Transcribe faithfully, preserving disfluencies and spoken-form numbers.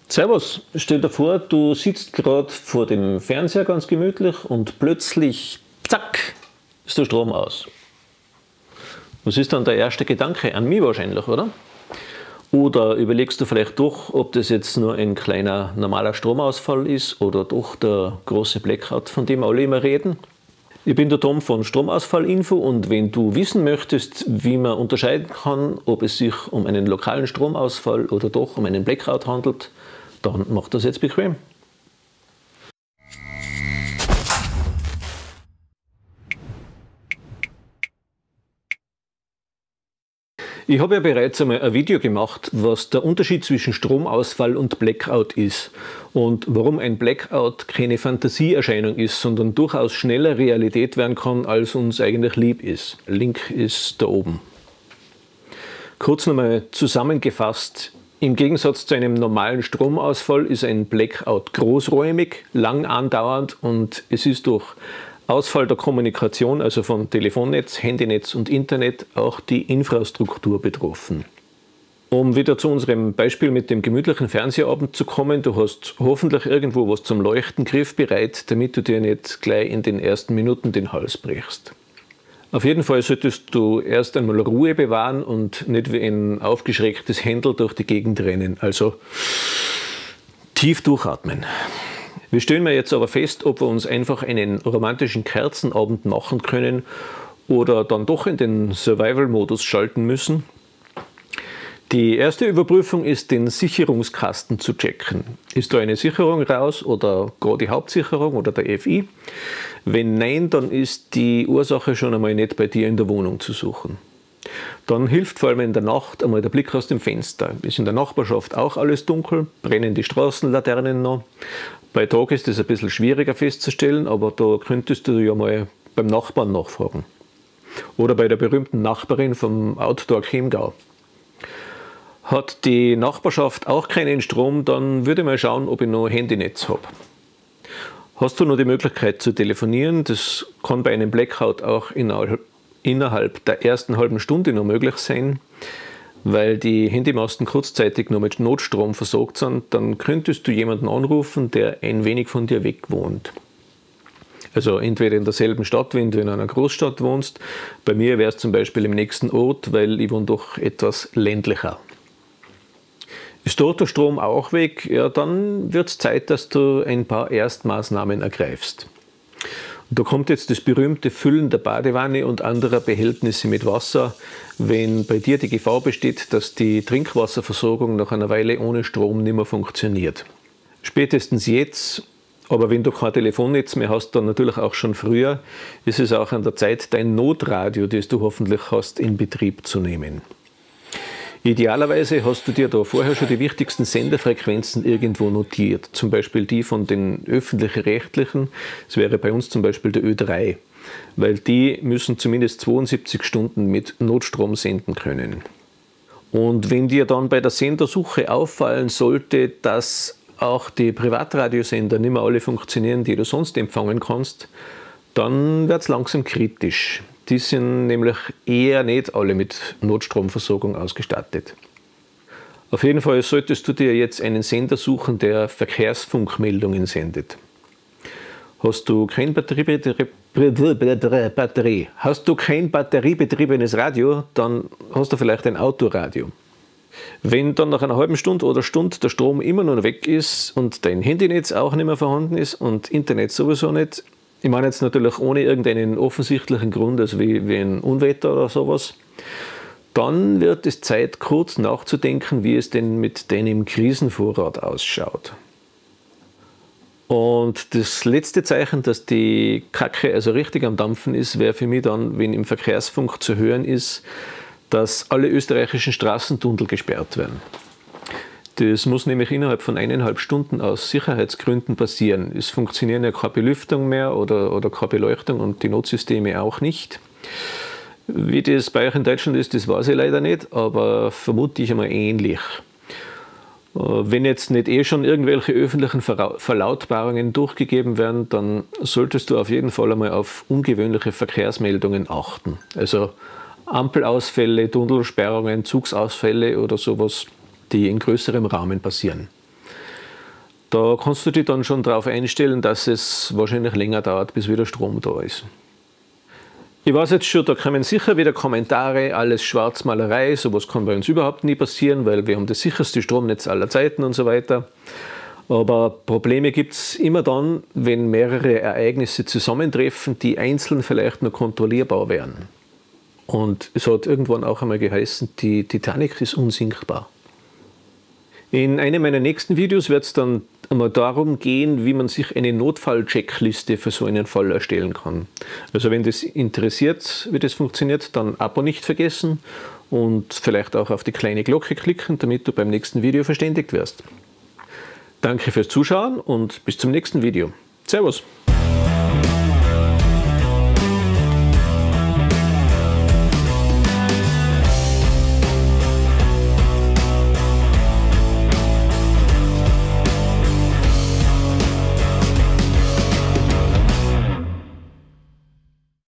Servus, stell dir vor, du sitzt gerade vor dem Fernseher ganz gemütlich und plötzlich, zack, ist der Strom aus. Was ist dann der erste Gedanke? An mich wahrscheinlich, oder? Oder überlegst du vielleicht doch, ob das jetzt nur ein kleiner normaler Stromausfall ist oder doch der große Blackout, von dem alle immer reden? Ich bin der Tom von Stromausfallinfo und wenn du wissen möchtest, wie man unterscheiden kann, ob es sich um einen lokalen Stromausfall oder doch um einen Blackout handelt, dann mach das jetzt bequem. Ich habe ja bereits einmal ein Video gemacht, was der Unterschied zwischen Stromausfall und Blackout ist und warum ein Blackout keine Fantasieerscheinung ist, sondern durchaus schneller Realität werden kann, als uns eigentlich lieb ist. Link ist da oben. Kurz nochmal zusammengefasst. Im Gegensatz zu einem normalen Stromausfall ist ein Blackout großräumig, lang andauernd und es ist durch Ausfall der Kommunikation, also von Telefonnetz, Handynetz und Internet, auch die Infrastruktur betroffen. Um wieder zu unserem Beispiel mit dem gemütlichen Fernsehabend zu kommen, du hast hoffentlich irgendwo was zum Leuchten griffbereit, damit du dir nicht gleich in den ersten Minuten den Hals brichst. Auf jeden Fall solltest du erst einmal Ruhe bewahren und nicht wie ein aufgeschrecktes Händel durch die Gegend rennen. Also tief durchatmen. Wir stellen mir jetzt aber fest, ob wir uns einfach einen romantischen Kerzenabend machen können oder dann doch in den Survival-Modus schalten müssen. Die erste Überprüfung ist, den Sicherungskasten zu checken. Ist da eine Sicherung raus oder gar die Hauptsicherung oder der F I? Wenn nein, dann ist die Ursache schon einmal nicht bei dir in der Wohnung zu suchen. Dann hilft vor allem in der Nacht einmal der Blick aus dem Fenster. Ist in der Nachbarschaft auch alles dunkel? Brennen die Straßenlaternen noch? Bei Tag ist es ein bisschen schwieriger festzustellen, aber da könntest du ja mal beim Nachbarn nachfragen. Oder bei der berühmten Nachbarin vom Outdoor Chiemgau. Hat die Nachbarschaft auch keinen Strom, dann würde ich mal schauen, ob ich noch Handynetz habe. Hast du noch die Möglichkeit zu telefonieren? Das kann bei einem Blackout auch innerhalb, innerhalb der ersten halben Stunde noch möglich sein, weil die Handymasten kurzzeitig noch mit Notstrom versorgt sind. Dann könntest du jemanden anrufen, der ein wenig von dir weg wohnt. Also entweder in derselben Stadt, wenn du in einer Großstadt wohnst. Bei mir wäre es zum Beispiel im nächsten Ort, weil ich wohne doch etwas ländlicher. Ist dort der Strom auch weg, ja, dann wird es Zeit, dass du ein paar Erstmaßnahmen ergreifst. Und da kommt jetzt das berühmte Füllen der Badewanne und anderer Behältnisse mit Wasser, wenn bei dir die Gefahr besteht, dass die Trinkwasserversorgung nach einer Weile ohne Strom nicht mehr funktioniert. Spätestens jetzt, aber wenn du kein Telefonnetz mehr hast, dann natürlich auch schon früher, ist es auch an der Zeit, dein Notradio, das du hoffentlich hast, in Betrieb zu nehmen. Idealerweise hast du dir da vorher schon die wichtigsten Senderfrequenzen irgendwo notiert, zum Beispiel die von den öffentlich-rechtlichen, das wäre bei uns zum Beispiel der Ö drei, weil die müssen zumindest zweiundsiebzig Stunden mit Notstrom senden können. Und wenn dir dann bei der Sendersuche auffallen sollte, dass auch die Privatradiosender nicht mehr alle funktionieren, die du sonst empfangen kannst, dann wird es langsam kritisch. Die sind nämlich eher nicht alle mit Notstromversorgung ausgestattet. Auf jeden Fall solltest du dir jetzt einen Sender suchen, der Verkehrsfunkmeldungen sendet. Hast du kein Batterie, hast du kein batteriebetriebenes Radio, dann hast du vielleicht ein Autoradio. Wenn dann nach einer halben Stunde oder Stunde der Strom immer noch weg ist und dein Handynetz auch nicht mehr vorhanden ist und Internet sowieso nicht, ich meine jetzt natürlich ohne irgendeinen offensichtlichen Grund, also wie, wie ein Unwetter oder sowas, dann wird es Zeit, kurz nachzudenken, wie es denn mit deinem Krisenvorrat ausschaut. Und das letzte Zeichen, dass die Kacke also richtig am Dampfen ist, wäre für mich dann, wenn im Verkehrsfunk zu hören ist, dass alle österreichischen Straßentunnel gesperrt werden. Das muss nämlich innerhalb von eineinhalb Stunden aus Sicherheitsgründen passieren. Es funktionieren ja keine Belüftung mehr oder, oder keine Beleuchtung und die Notsysteme auch nicht. Wie das bei euch in Deutschland ist, das weiß ich leider nicht, aber vermute ich einmal ähnlich. Wenn jetzt nicht eh schon irgendwelche öffentlichen Verlautbarungen durchgegeben werden, dann solltest du auf jeden Fall einmal auf ungewöhnliche Verkehrsmeldungen achten. Also Ampelausfälle, Tunnelsperrungen, Zugsausfälle oder sowas, die in größerem Rahmen passieren. Da kannst du dich dann schon darauf einstellen, dass es wahrscheinlich länger dauert, bis wieder Strom da ist. Ich weiß jetzt schon, da kommen sicher wieder Kommentare, alles Schwarzmalerei, sowas kann bei uns überhaupt nie passieren, weil wir haben das sicherste Stromnetz aller Zeiten und so weiter. Aber Probleme gibt es immer dann, wenn mehrere Ereignisse zusammentreffen, die einzeln vielleicht nur kontrollierbar wären. Und es hat irgendwann auch einmal geheißen, die Titanic ist unsinkbar. In einem meiner nächsten Videos wird es dann einmal darum gehen, wie man sich eine Notfall-Checkliste für so einen Fall erstellen kann. Also wenn das interessiert, wie das funktioniert, dann Abo nicht vergessen und vielleicht auch auf die kleine Glocke klicken, damit du beim nächsten Video verständigt wirst. Danke fürs Zuschauen und bis zum nächsten Video. Servus!